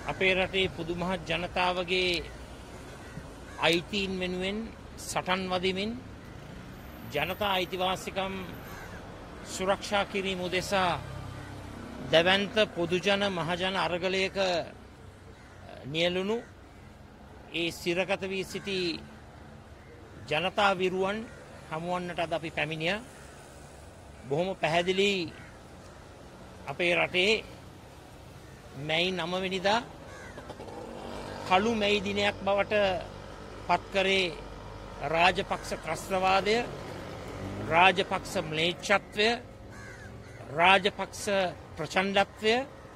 අපේ රටේ පුදුමහත් ජනතාවගේ අයිතීන් වෙනුවෙන් සටන් වදිමින් ජනතා අයිතිවාසිකම් සුරක්ෂා කිරීම උදෙසා දැවැන්ත පොදුජන මහජන අරගලයක නියැලුණු ඒ සිරගත වී සිටි ජනතා විරුවන් හමුවන්නට අද අපි පැමිණියා. බොහොම පැහැදිලි අපේ රටේ මැයි 9 වෙනිදා කළු මැයි දිනයක් බවට පත් කරේ රාජපක්ෂ ත්‍රස්තවාදය, රාජපක්ෂ ම්ලේච්ඡත්වය, රාජපක්ෂ ප්‍රචණ්ඩත්වය.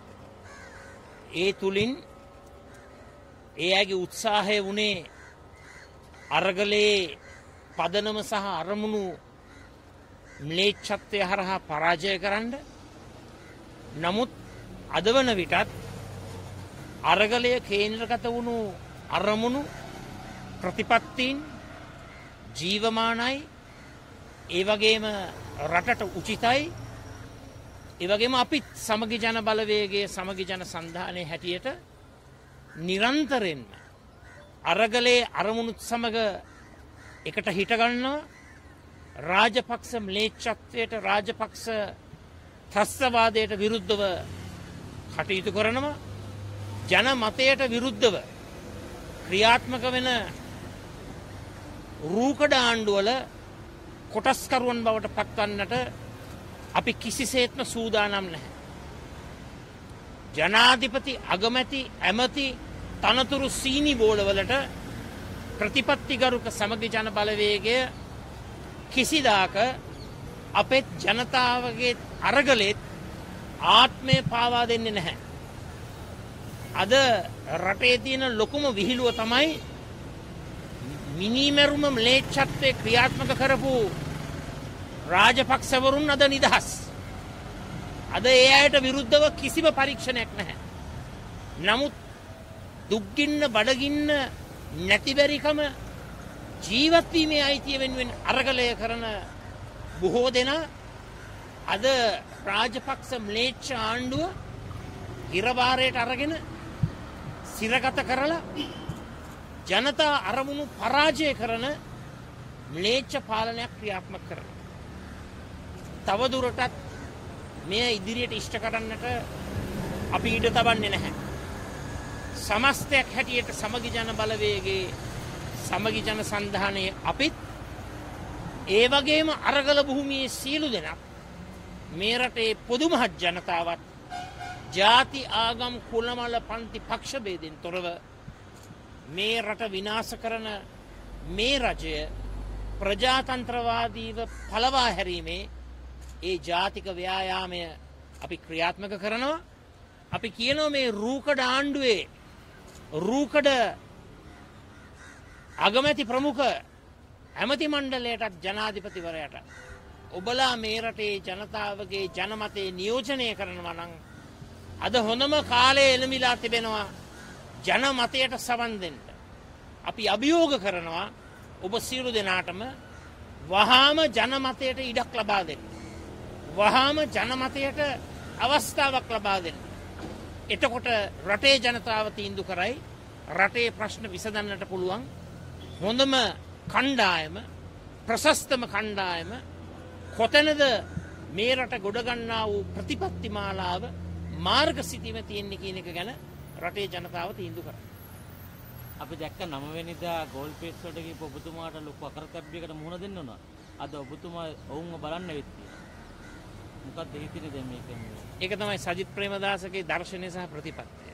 ඒ තුලින් ඒ අයගේ උත්සාහය වුණේ අරගලේ පදනම සහ අරමුණු ම්ලේච්ඡත්වය හරහා පරාජය කරන්න. නමුත් අද වන විටත් අරගලය කේන්ද්‍රගත වුණු අරමුණු ප්‍රතිපත්තීන් ජීවමානයි, ඒ වගේම රටට උචිතයි, ඒ වගේම අපිත් සමගි ජන බලවේගයේ සමගි ජන සන්ධානයේ හැටියට නිරන්තරයෙන්ම අරගලේ අරමුණුත් සමග එකට හිට ගන්නවා. රාජපක්ෂ ම්ලේච්ඡත්වයට, රාජපක්ෂ ත්‍රස්තවාදයට විරුද්ධව කටයුතු කරනවා. ජන මතයට විරුද්ධව ක්‍රියාත්මක වෙන රූකඩ ආණ්ඩුවල කොටස්කරුවන් බවට පත්වන්නට අපි කිසිසේත්ම සූදානම් නැහැ. ජනාධිපති, අගමැති, ඇමති තනතුරු සීනි බෝලවලට ප්‍රතිපත්තිගරුක සමගි ජන බලවේගය කිසිදාක අපේ ජනතාවගේ අරගලෙත් ආත්මය පාවා දෙන්නේ නැහැ. අද රටේ තියෙන ලොකුම විහිළුව තමයි මිනිමෙරුම ම්ලේච්ඡත්වයේ ක්‍රියාත්මක කරපු රාජපක්ෂවරුන් අද නිදහස්. අද ඒ අයට විරුද්ධව කිසිම පරීක්ෂණයක් නැහැ. නමුත් දුක්ගින්න, බඩගින්න, නැතිබැරිකම, ජීවත් වීමේ අයිතිය වෙනුවෙන් අරගලය කරන බොහෝ දෙනා අද රාජපක්ෂ ම්ලේච්ඡ ආණ්ඩුව හිරබාරයට අරගෙන සිරගත කරලා ජනතා අරමුණු පරාජය කරන ම්ලේච්ඡ පාලනයක් ක්‍රියාත්මක කරනවා. තවදුරටත් මෙය ඉදිරියට ඉෂ්ට කරන්නට අපි ඊට තබන්නේ නැහැ. සමස්තයක් හැටියට සමගි ජන බලවේගයේ සමගි ජන සන්ධානයේ අපිත් ඒ වගේම අරගල භූමියේ සියලු දෙනා මේ රටේ පොදු මහත් ජනතාවත් ජාති, ආගම්, කුලමල, පන්ති, පක්ෂ ભેදෙන් තොරව මේ රට විනාශ කරන මේ රජය ප්‍රජාතන්ත්‍රවාදීව පළවා හැරීමේ ඒ ජාතික ව්‍යායාමය අපි ක්‍රියාත්මක කරනවා. අපි කියනවා මේ රූකඩ ආණ්ඩුවේ රූකඩ අගමැති ප්‍රමුඛ ඇමති මණ්ඩලයටත් ජනාධිපතිවරයාට ඔබලා මේ රටේ ජනතාවගේ ජනමතේ නියෝජනය කරනවා නම් අද හොඳම කාලය එළඹිලා තිබෙනවා ජනමතයට සවන් දෙන්න. අපි අභියෝග කරනවා ඔබ සියලු දෙනාටම වහාම ජනමතයට ඉඩක් ලබා දෙන්න. වහාම ජනමතයට අවස්ථාවක් ලබා දෙන්න. එතකොට රටේ ජනතාව තීන්දුව කරයි රටේ ප්‍රශ්න විසඳන්නට පුළුවන් හොඳම කණ්ඩායම, ප්‍රශස්තම කණ්ඩායම කොතැනද මේ රට ගොඩ ගන්නා වූ ප්‍රතිපත්ති මාලාව මාර්ග සිතීම තියෙන්නේ කියන එක ගැන රටේ ජනතාව තීන්දුව කරයි. අපි දැක්ක 9 වෙනිදා ගෝල් පේස් වලට ගිහපු ඔබතුමාට ලොකු අකරතැබ්බයකට මුහුණ දෙන්න උනා. අද ඔබතුමා ඔවුන්ව බලන්න වෙත් තියෙනවා. මොකක්ද හිතන්නේ දැන් මේක? ඒක තමයි sajith premadasගේ දර්ශනය සහ ප්‍රතිපත්තිය.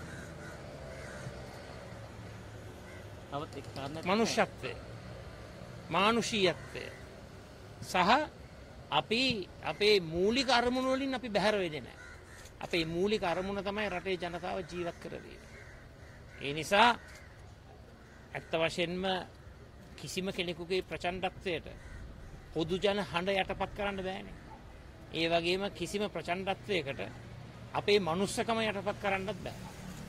තවත් එක් කාරණයක් මනුෂ්‍යත්වය, මානුෂීයත්වය සහ අපි අපේ මූලික අරමුණු වලින් අපි බැහැර වෙන්නේ නැහැ. අපේ මූලික අරමුණ තමයි රටේ ජනතාව ජීවත් කරවීම. ඒ නිසා ඇත්ත වශයෙන්ම කිසිම කෙනෙකුගේ ප්‍රචණ්ඩත්වයට පොදු ජන හඬ යටපත් කරන්න බෑනේ. ඒ වගේම කිසිම ප්‍රචණ්ඩත්වයකට අපේ මනුස්සකම යටපත් කරන්නත් බෑ.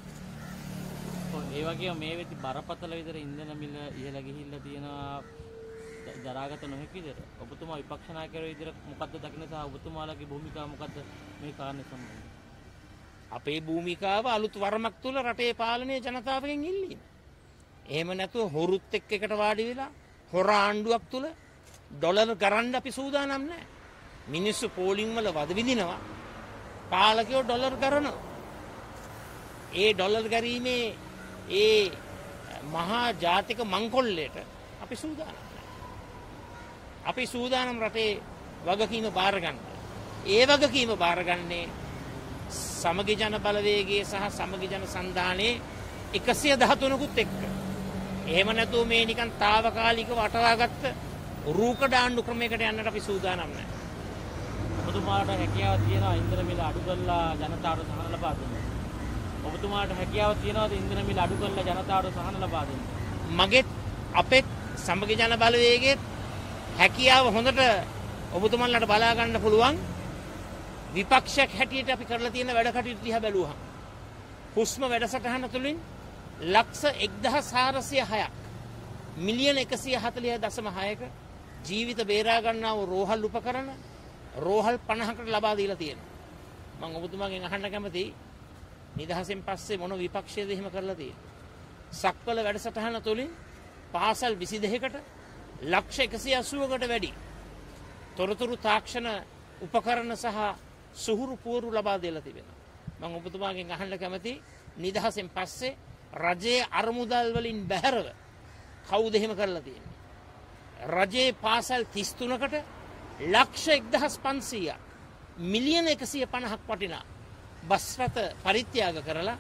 ඒ වගේම මේ වෙති බරපතල විතර ඉන්ධන මිල ඉහළ ගිහිල්ලා තියෙනවා දරාගත නොහැකි විදිහට. ඔබතුමා විපක්ෂ ನಾಯකයෝ විදිහට මොකද්ද දකින්න සහ ඔබතුමාලගේ භූමිකාව මොකද්ද මේ කාරණේ සම්බන්ධව? අපේ භූමිකාව අලුත් වරමක් තුල රටේ පාලනය ජනතාවගෙන් ඉල්ලීම. එහෙම නැතුව හොරුත් එක්ක එකට වාඩි වෙලා හොර ආණ්ඩුවක් තුල ඩොලර් ගරන්න අපි සූදානම් නැහැ. මිනිස්සු පෝලිං වල වද විඳිනවා. පාලකයෝ ඩොලර් ගරනවා. ඒ ඩොලර් ගැරීමේ ඒ මහා ජාතික මංකොල්ලයට අපි සූදානම් නැහැ. අපි සූදානම් රටේ වගකීම බාර ගන්න. ඒ වගකීම බාරගන්නේ සමගි ජන බලවේගයේ සහ සමගි ජන සන්ධානයේ 113කුත් එක්ක. එහෙම නැතුව මේ නිකන් తాවකාලිකව අටවාගත්ත රූකඩ ආණ්ඩු ක්‍රමයකට යන්නට අපි සූදානම් නැහැ. ඔබතුමාට හැකියාව තියෙනවා ඉන්ධන මිල අඩු කරලා ජනතාවට සහන ලබා දෙන්න. ඔබතුමාට හැකියාව තියෙනවද ඉන්ධන මිල අඩු කරලා ජනතාවට සහන ලබා දෙන්න? මගෙත් අපෙත් සමගි ජන බලවේගයේ හැකියාව හොඳට ඔබතුමන්ලට බලා ගන්න පුළුවන්. විපක්ෂයක් හැටියට අපි කරලා තියෙන වැඩ කටයුතු දිහා බැලුවහම හුස්ම වැඩසටහන තුළින් ලක්ෂ 1406ක් මිලියන 140.6ක ජීවිත බේරා ගන්නා වූ රෝහල් උපකරණ රෝහල් 50කට ලබා දීලා තියෙනවා. මම ඔබතුමාගෙන් අහන්න කැමතියි නිදහසෙන් පස්සේ මොන විපක්ෂයේද එහෙම කරලා තියෙන්නේ? සක්වල වැඩසටහන තුළින් පාසල් 22කට ලක්ෂ 180කට වැඩි තොරතුරු තාක්ෂණ උපකරණ සහ සුහුරු පුවරු ලබා දෙලා තිබෙනවා. මම ඔබතුමාගෙන් අහන්න කැමතියි නිදහසෙන් පස්සේ රජයේ අරමුදල් වලින් බැහැරව කවුද එහෙම කරලා තියෙන්නේ? රජයේ පාසල් 33කට ලක්ෂ 1500ක් මිලියන 150ක් වටිනා බස් රථ පරිත්‍යාග කරලා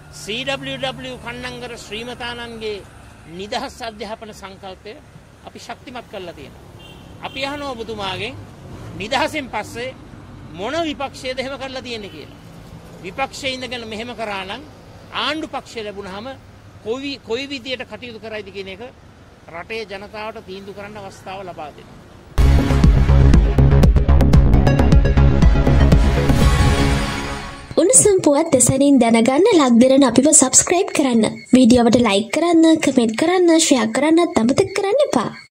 CWW කන්නංගර ශ්‍රීමතානන්ගේ නිදහස් අධ්‍යාපන සංකල්පය අපි ශක්තිමත් කරලා තියෙනවා. අපි අහනවා ඔබතුමාගෙන් නිදහසෙන් පස්සේ මොන විපක්ෂයේද එහෙම කරලා තියෙන්නේ කියලා. විපක්ෂයේ ඉඳගෙන මෙහෙම කරා නම් ආණ්ඩු පක්ෂය ලැබුණාම කොයි විදියට කටයුතු කරයිද කියන එක රටේ ජනතාවට තීන්දුව කරන්න අවස්ථාව ලබා දෙනවා. උණුසුම් පුවත් දෙසනින් දැනගන්න ලක් දෙරණ අපිව සබ්ස්ක්‍රයිබ් කරන්න. වීඩියෝවට ලයික් කරන්න, කමෙන්ට් කරන්න, ෂෙයා කරන්නත් අමතක කරන්න එපා.